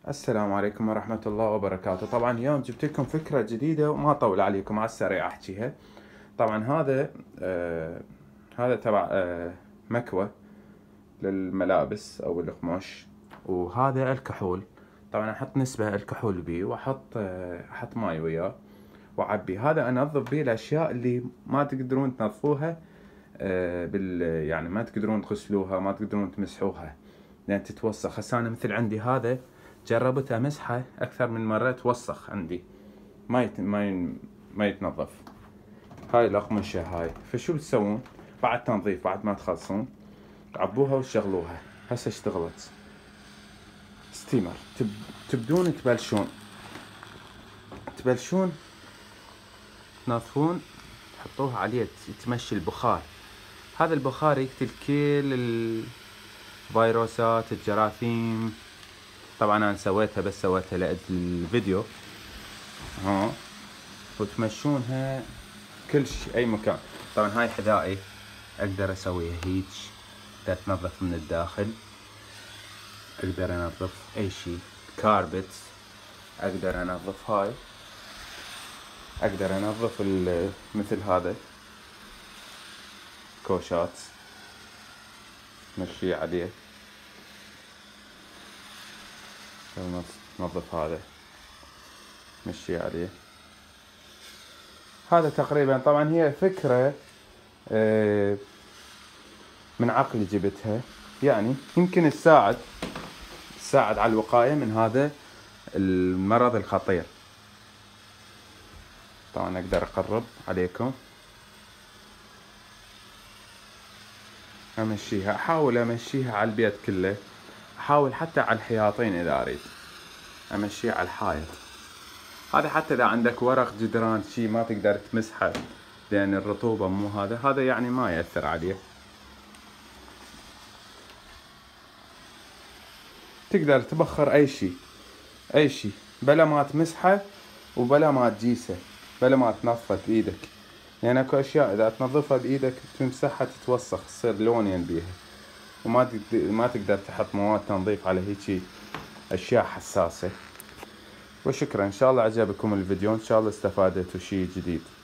السلام عليكم ورحمة الله وبركاته. طبعا اليوم جبت لكم فكرة جديدة وما أطول عليكم، على السريع أحكيها. طبعا هذا تبع مكوى للملابس أو القماش، وهذا الكحول. طبعا أحط نسبة الكحول بيه، وأحط أحط ماي وياه وأعبي. هذا أنظف بيه الأشياء اللي ما تقدرون تنظفوها يعني ما تقدرون تغسلوها، ما تقدرون تمسحوها لأن تتوسخ. هسه أنا مثل عندي هذا جربت امسحه اكثر من مرة، توسخ عندي، ما يتنظف. هاي الاقمشة هاي، فشو بتسوون بعد تنظيف؟ بعد ما تخلصون عبوها وشغلوها. هسه اشتغلت ستيمر. تبدون تبلشون تنظفون، تحطوها عليه تمشي البخار. هذا البخار يقتل كل الفيروسات، الجراثيم. طبعا انا سويتها لأجل الفيديو. وتمشونها كل شيء اي مكان. طبعا هاي حذائي اقدر اسويها هيج، اقدر تنظف من الداخل، اقدر انظف اي شيء. كاربت اقدر انظف، هاي اقدر انظف مثل هذا كوشات مشي عليه، نظف هذا مشي عليه. هذا تقريبا. طبعا هي فكرة من عقلي جبتها، يعني يمكن تساعد على الوقاية من هذا المرض الخطير. طبعا اقدر اقرب عليكم، امشيها، احاول امشيها على البيت كله، احاول حتى على الحياطين اذا اريد امشيها على الحائط. هذا حتى اذا عندك ورق جدران شي ما تقدر تمسحه لان الرطوبة مو هذا يعني ما يأثر عليه. تقدر تبخر اي شي بلا ما تمسحه وبلا ما تجيسه، بلا ما تنظفه بايدك. يعني اكو اشياء اذا تنظفها بايدك تمسحها تتوسخ، تصير لونين بيها، ما تقدر تحط مواد تنظيف على هيجي اشياء حساسة. وشكرا، ان شاء الله عجبكم الفيديو، ان شاء الله استفادتوا شي جديد.